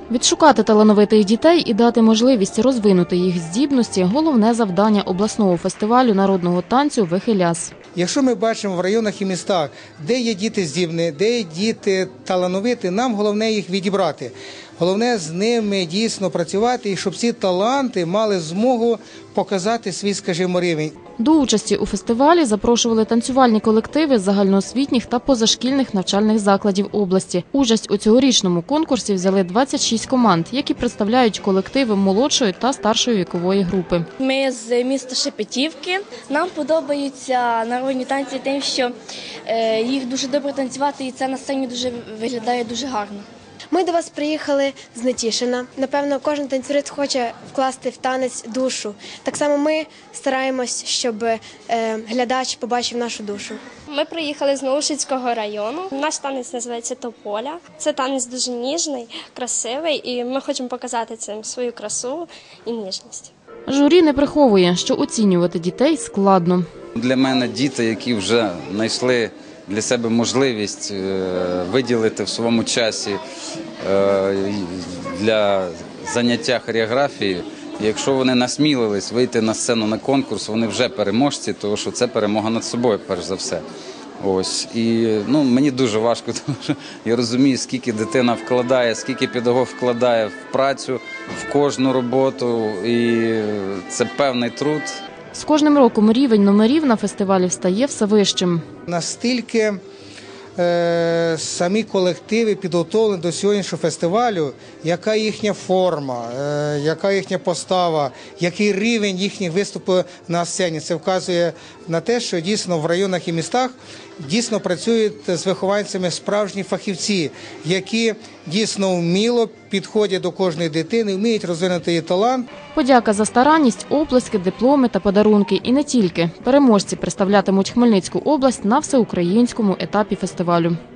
Відшукати талановитих дітей і дати можливість розвинути їх здібності – головне завдання обласного фестивалю народного танцю «Вихиляс». Якщо ми бачимо в районах і містах, де є діти здібні, де є діти талановиті, нам головне їх відібрати. Головне з ними дійсно працювати, і щоб ці таланти мали змогу показати свій, скажімо, рівень. До участі у фестивалі запрошували танцювальні колективи з загальноосвітніх та позашкільних навчальних закладів області. Участь у цьогорічному конкурсі взяли 26 команд, які представляють колективи молодшої та старшої вікової групи. Ми з міста Шепетівки. Нам подобаються народні танці тим, що їх дуже добре танцювати і це на сцені виглядає дуже гарно. Ми до вас приїхали з Нетішина. Напевно, кожен танцюрист хоче вкласти в танець душу. Так само ми стараємось, щоб глядач побачив нашу душу. Ми приїхали з Наушицького району. Наш танець називається «Тополя». Це танець дуже ніжний, красивий, і ми хочемо показати цим свою красу і ніжність. Журі не приховує, що оцінювати дітей складно. Для мене діти, які вже знайшли для себе можливість виділити в своєму часі для заняття хореографією, якщо вони насмілились вийти на сцену на конкурс, вони вже переможці, тому що це перемога над собою, перш за все. Ось. І мені дуже важко, тому що я розумію, скільки дитина вкладає, скільки педагог вкладає в працю, в кожну роботу, і це певний труд. З кожним роком рівень номерів на фестивалі стає все вищим. Настільки самі колективи підготовлені до сьогоднішнього фестивалю, яка їхня форма, яка їхня постава, який рівень їхніх виступів на сцені. Це вказує на те, що дійсно в районах і містах дійсно працюють з вихованцями справжні фахівці, які дійсно вміло підходять до кожної дитини, вміють розвинути її талант. Подяка за старанність, оплески, дипломи та подарунки. І не тільки. Переможці представлятимуть Хмельницьку область на всеукраїнському етапі фестивалю.